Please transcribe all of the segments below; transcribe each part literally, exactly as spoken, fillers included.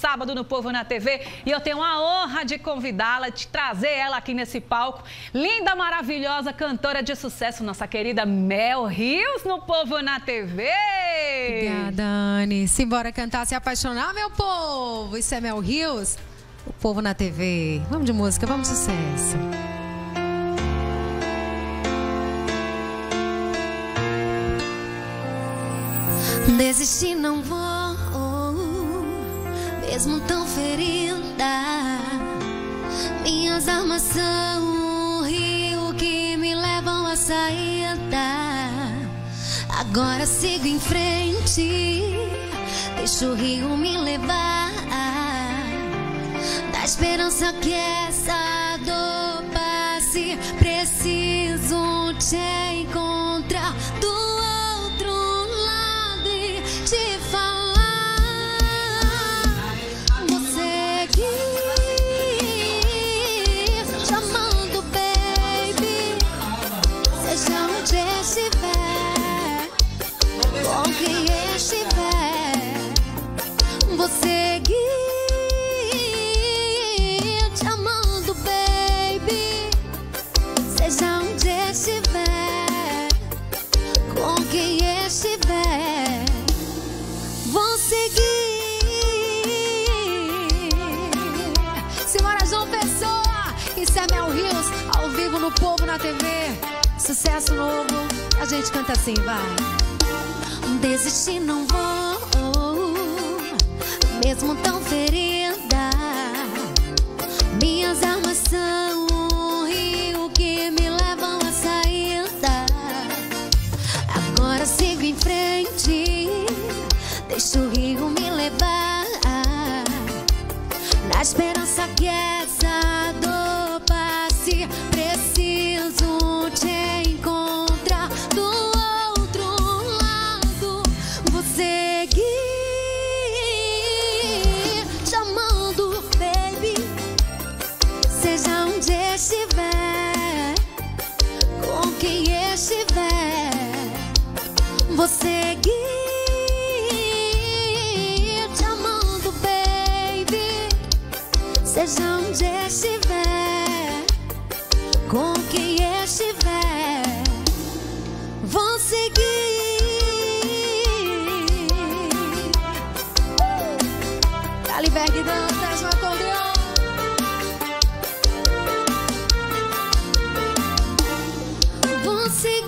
sábado no Povo na T V. E eu tenho a honra de convidá-la, de trazer ela aqui nesse palco. Linda, maravilhosa, cantora de sucesso, nossa querida Mel Rios no Povo na T V. Obrigada, Anne. Simbora cantar, se apaixonar, meu povo. Isso é Mel Rios, o Povo na T V. Vamos de música, vamos de sucesso. Desistir não vou, mesmo tão ferida. Minhas armas são o rio que me levam à saída. Agora sigo em frente, deixo o rio me levar. Na esperança que essa dor passe, preciso te encontrar do outro lado e te falar. Vou seguir te amando, baby, seja onde estiver, com quem estiver. Vou seguir te amando, baby, seja onde estiver, com quem estiver. Vou seguir. Simbora, João Pessoa. Isso é Mel Rios, ao vivo no Povo na T V. Sucesso novo, a gente canta assim, vai. Desistir não vou, mesmo tão ferida. Minhas armas são o rio que me levam à saída. Agora sigo em frente, deixo o rio me levar. Na esperança que essa dor passe, preciso te encontrar do outro lado. Vou seguir te amando, baby, seja onde estiver, com quem estiver. Vou seguir te amando, baby, seja onde estiver, com quem estiver. Vou seguir. Caliberg dança, João Acordeon. Vou seguir.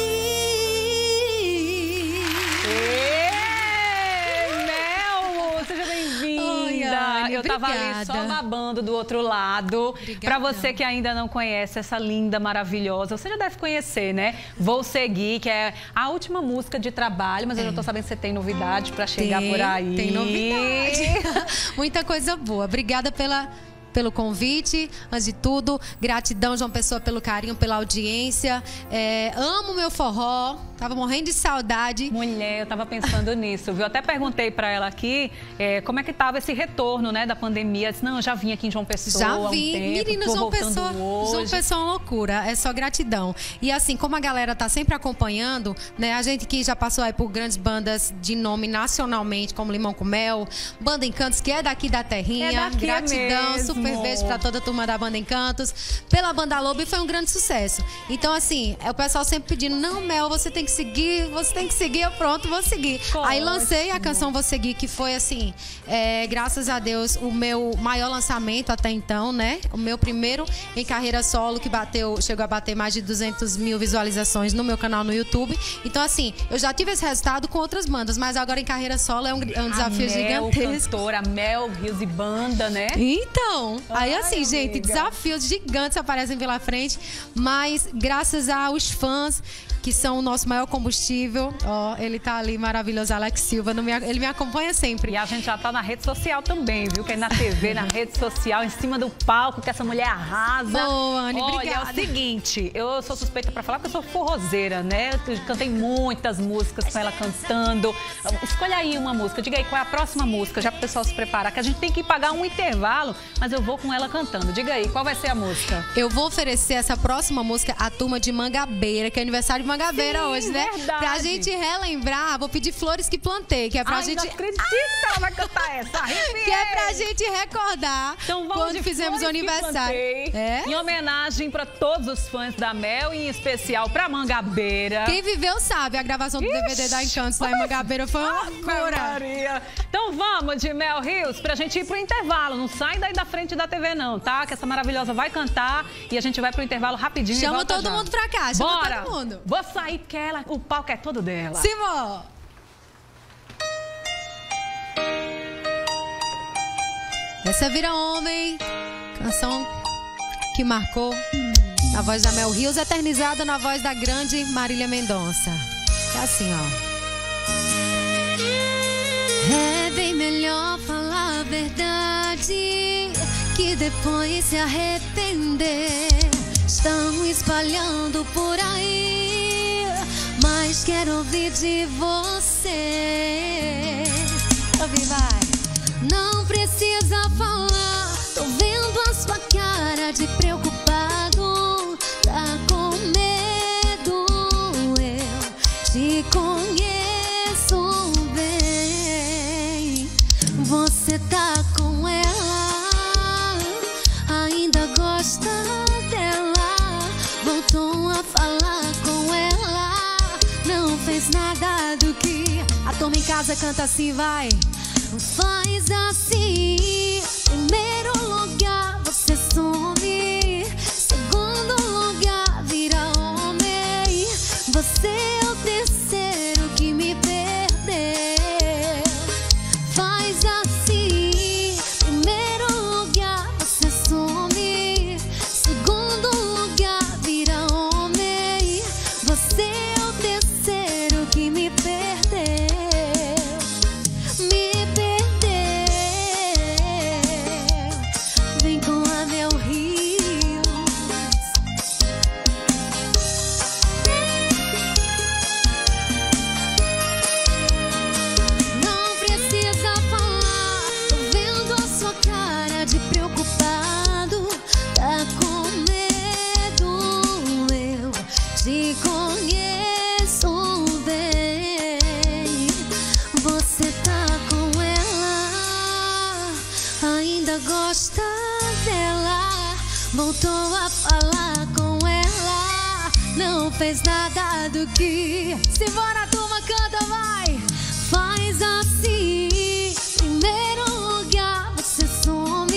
Ei, Mel, seja Oi, bem-vinda. Anne, Eu tava ali obrigada. só babando do outro lado. Obrigada. Pra você que ainda não conhece essa linda, maravilhosa, você já deve conhecer, né? Vou Seguir, que é a última música de trabalho, mas eu já tô sabendo que você tem novidade pra chegar Tem, por aí. Tem novidade. Muita coisa boa. Obrigada pela, pelo convite. Antes de tudo, gratidão, João Pessoa, pelo carinho, pela audiência. É, amo meu forró. Tava morrendo de saudade. Mulher, eu tava pensando nisso, viu? Eu até perguntei pra ela aqui é, como é que tava esse retorno, né, da pandemia. Eu disse, não, eu já vim aqui em João Pessoa Já há um vi, tempo, menino, tô João voltando Pessoa, hoje. João Pessoa é uma loucura, é só gratidão. E assim, como a galera tá sempre acompanhando, né, a gente que já passou aí por grandes bandas de nome nacionalmente, como Limão com Mel, Banda Encantos, que é daqui da terrinha, É daqui gratidão, mesmo. super beijo pra toda a turma da Banda Encantos, pela Banda Lobo, e foi um grande sucesso. Então assim, é o pessoal sempre pedindo, não, Mel, você tem que seguir, você tem que seguir, eu pronto, vou seguir. Ótimo. Aí lancei a canção Vou Seguir, que foi assim, é, graças a Deus, o meu maior lançamento até então, né? O meu primeiro em carreira solo, que bateu, chegou a bater mais de duzentas mil visualizações no meu canal no YouTube. Então assim, eu já tive esse resultado com outras bandas, mas agora em carreira solo é um, é um desafio a Mel, gigantesco. cantora, Mel Rios e banda, né? Então, aí Ai, assim, gente, amiga. desafios gigantes aparecem pela frente, mas graças aos fãs que são o nosso maior combustível. Ó, ele tá ali maravilhoso, Alex Silva, no me- ele me acompanha sempre. E a gente já tá na rede social também, viu? Que é na T V, na rede social, em cima do palco, que essa mulher arrasa. Boa, Anne, Olha, obrigada. é o seguinte, eu sou suspeita pra falar porque eu sou forrozeira, né? Eu cantei muitas músicas com ela cantando. Escolha aí uma música, diga aí qual é a próxima música, já pro pessoal se preparar, que a gente tem que pagar um intervalo, mas eu vou com ela cantando. Diga aí, qual vai ser a música? Eu vou oferecer essa próxima música à turma de Mangabeira, que é aniversário de Mangabeira Sim, hoje, né? verdade. Pra gente relembrar, vou pedir Flores que Plantei, que é pra Ai, gente... não acredito que ela vai cantar essa. Arrepiei. Que é pra gente recordar então, vamos quando de fizemos o Flores que aniversário. Plantei, É? Em homenagem pra todos os fãs da Mel, em especial pra Mangabeira. Quem viveu sabe, a gravação do D V D da Encantos lá em Mangabeira foi uma loucura. Maria. Então vamos de Mel Rios pra gente ir pro intervalo. Não sai daí da frente da T V não, tá? Que essa maravilhosa vai cantar e a gente vai pro intervalo rapidinho. Chama e volta todo já. mundo pra cá, chama Bora. todo mundo. Vou sair porque ela, o palco é todo dela. Simão! Essa vira homem, canção que marcou na voz da Mel Rios, eternizada na voz da grande Marília Mendonça. É assim, ó. É bem melhor falar a verdade que depois se arrepender. Estão espalhando por aí, mas quero ouvir de você. Ouve, vai. Não precisa falar, tô vendo a sua cara de preocupado. Tá com medo, eu te conheço bem. Você tá com ela, ainda gosta dela. Voltou a falar com ela, não fez nada do que... A turma em casa canta assim, vai. Faz assim. Primeiro lugar, você some. Segundo lugar, vira homem. Você é o terceiro que me perdeu. Faz assim. Primeiro lugar, você some. Segundo lugar, vira homem. Você é o terceiro que me perdeu. Me te conheço bem. Você tá com ela, ainda gosta dela. Voltou a falar com ela, não fez nada do que... Simbora, turma, canta, vai! Faz assim. Primeiro lugar, você some.